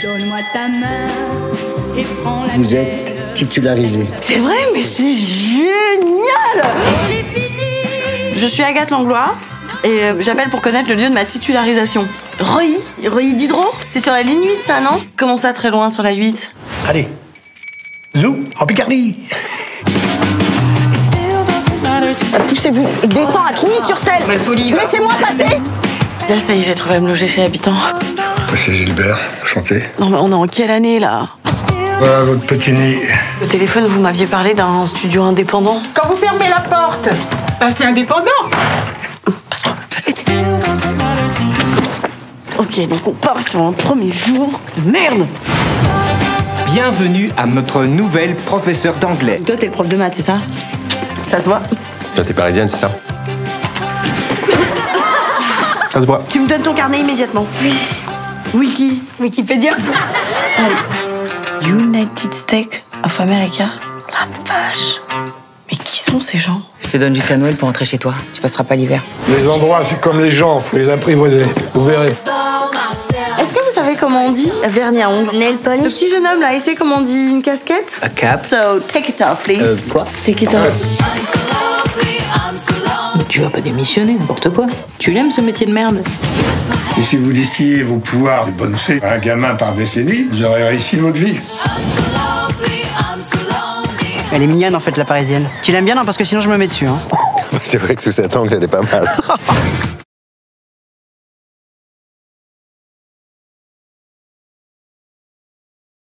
Donne-moi ta main et prends la Vous êtes titularisé. C'est vrai, mais c'est génial! Je suis Agathe Langlois et j'appelle pour connaître le lieu de ma titularisation. Reuilly Diderot? C'est sur la ligne 8, ça, non? Comment ça, très loin sur la 8? Allez, zou, en Picardie. Poussez-vous, descends à Trouilly-sur-Seine. Laissez-moi passer. Là, ça y est, j'ai trouvé à me loger chez Habitant. C'est Gilbert, enchanté. Non, mais on est en quelle année, là? Voilà votre petit nid. Au téléphone, vous m'aviez parlé d'un studio indépendant. Quand vous fermez la porte, bah c'est indépendant. Ok, donc on part sur un premier jour. Merde! Bienvenue à notre nouvelle professeure d'anglais. Toi, t'es le prof de maths, c'est ça? Ça se voit? Toi, t'es parisienne, c'est ça? Ça se voit. Tu me donnes ton carnet immédiatement. Oui. Wiki. Wikipédia. Allez. United States of America. La vache. Mais qui sont ces gens? Je te donne jusqu'à Noël pour rentrer chez toi. Tu passeras pas l'hiver. Les endroits, c'est comme les gens, faut les apprivoiser. Vous verrez. Est-ce que vous savez comment on dit vernis à ongles? Nail polish. Le petit jeune homme là, il sait comment on dit une casquette? A cap. So, take it off, please. Quoi? Take it off. Tu vas pas démissionner, n'importe quoi. Tu l'aimes ce métier de merde? Et si vous dissiez vos pouvoirs de bonne fée à un gamin par décennie, vous aurez réussi votre vie. Elle est mignonne en fait, la parisienne. Tu l'aimes bien, non? Parce que sinon je me mets dessus, hein. C'est vrai que sous cet angle, elle est pas mal.